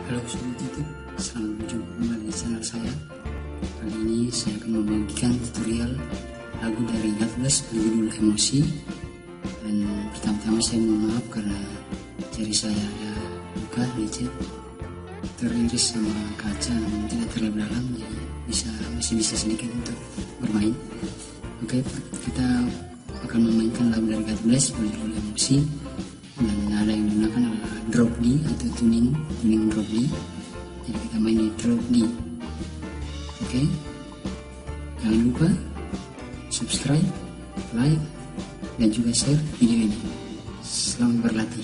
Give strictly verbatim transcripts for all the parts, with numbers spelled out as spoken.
Halo sobat YouTube, selamat berjumpa kembali di channel saya. Kali ini saya akan membagikan tutorial lagu dari God Bless berjudul Emosi. Dan pertama-tama saya mohon maaf karena jari saya ada luka lecet, teriris sama kaca namun tidak terlalu dalam, jadi bisa masih bisa sedikit untuk bermain. Oke, kita akan memainkan lagu dari God Bless berjudul Emosi. Dan nada yang digunakan adalah drop D atau tuning tuning drop D. Jadi kita main di drop D. Oke, jangan lupa subscribe, like, dan juga share video ini. Selamat berlatih.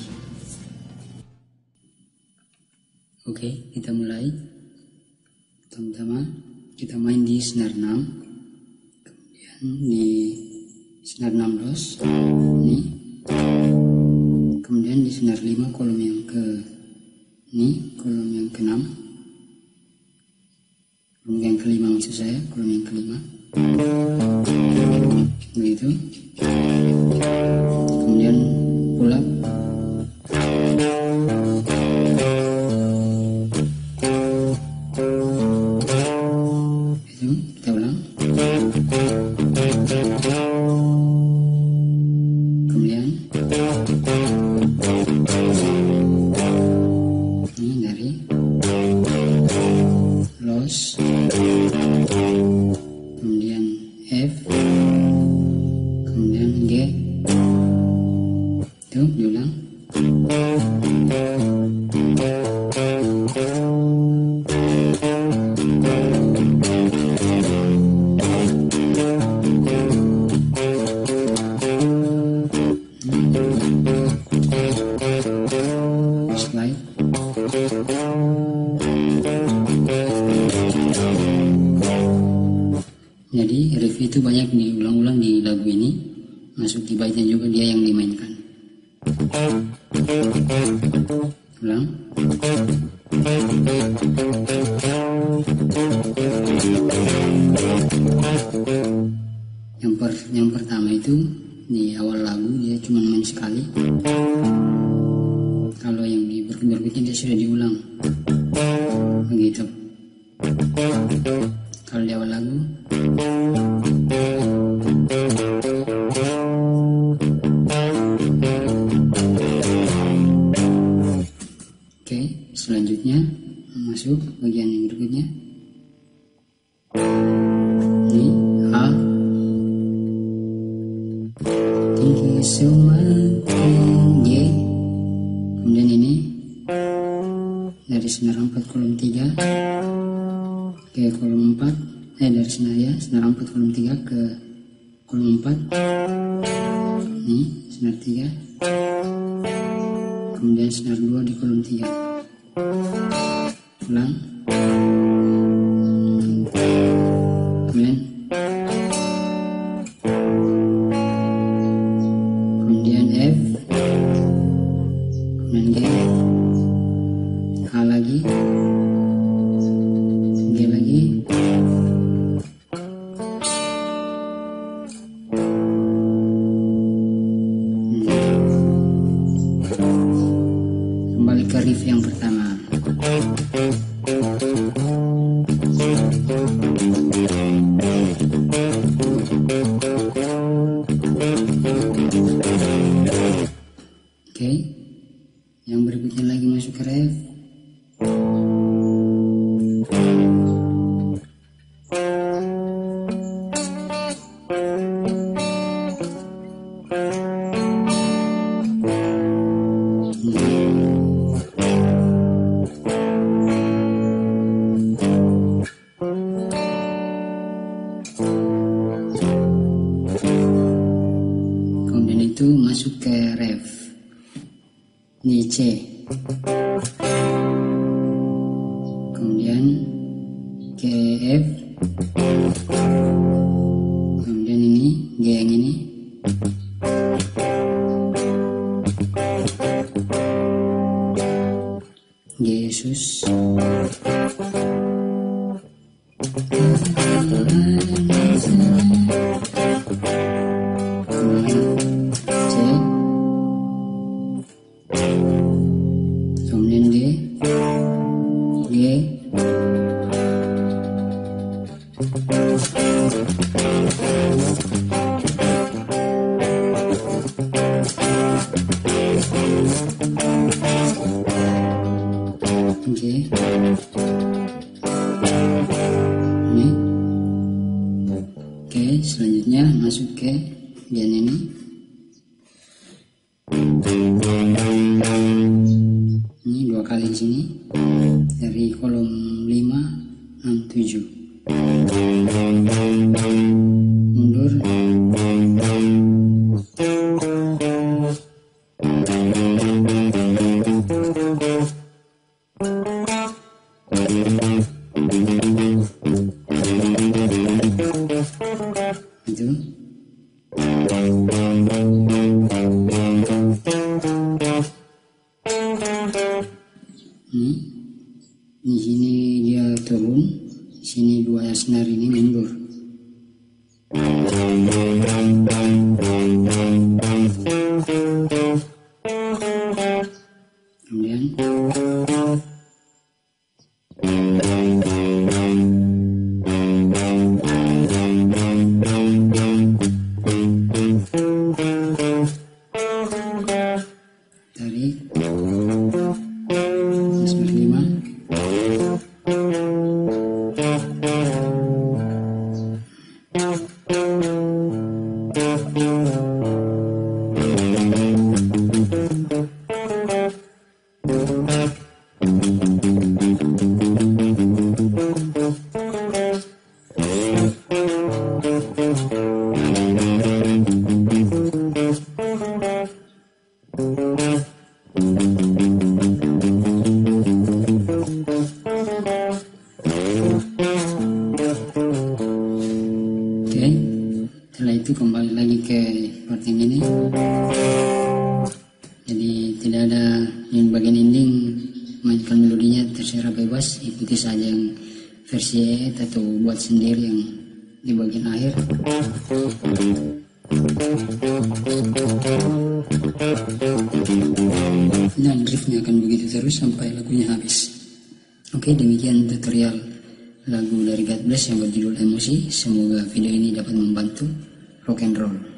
Oke, kita mulai. Pertama-tama kita main di snare enam, kemudian di snare enam dos ini, kemudian di senar lima kolom yang ke ini, kolom yang keenam, kolom yang kelima maksud saya, kolom yang kelima, begitu. Kemudian pull up, itu kita ulang. Kemudian ini dari loss, kemudian F, kemudian G, itu diulang. Slide. Jadi riff itu banyak diulang-ulang di lagu ini, masuk di baitnya juga dia yang dimainkan. Ulang. Yang per, yang pertama itu di awal lagu dia cuma main sekali. Kalau yang di berikut-berikutnya dia sudah diulang, begitu. Kalau di awal lagu oke, selanjutnya masuk bagian yang berikutnya. Ini A, tinggi semakin G. Kemudian ini dari senar empat kolom tiga ke kolom empat, eh dari senar ya, senar empat kolom tiga ke kolom empat. Ini senar tiga, kemudian senar dua di kolom tiga. Ulang. Kemudian kemudian F, kemudian G, A lagi, G lagi, hmm. Kembali ke riff yang pertama. Oke, yang berikutnya lagi masuk ke ref. Kemudian itu masuk ke ref di C, kemudian ke F, kemudian ini G yang ini, G Yesus, kemudian C, kemudian D, Oke, ini. Oke, selanjutnya masuk ke bagian ini. Ini dua kali di sini dari kolom lima, enam, tujuh. Mundur. Itu. Ini, di sini dia turun, di sini dua senar ini mundur. Kemudian tarik senar lima. Oke, setelah itu kembali lagi ke part yang ini. Jadi tidak ada yang bagian ending, mainkan melodinya terserah bebas, ikuti saja yang versi E atau buat sendiri yang di bagian akhir. Dan riffnya akan begitu terus sampai lagunya habis. Oke, demikian tutorial lagu dari God Bless yang berjudul Emosi. Semoga video ini dapat membantu rock and roll.